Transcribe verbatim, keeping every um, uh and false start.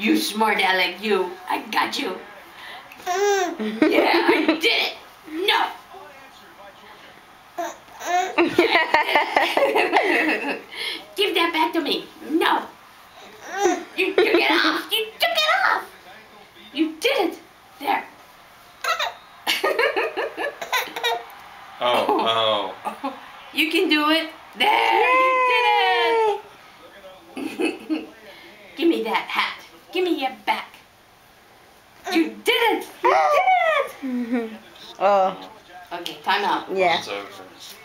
You smart aleck, you. I got you. Yeah, I did it. No. Give that back to me. No. You took it off. You took it off. You did it. There. Oh, oh. You can do it. There. Yay! You did it. Give me that hat. Give me your back. You did it. You did it. Oh, Okay, time out. yeah. It's over.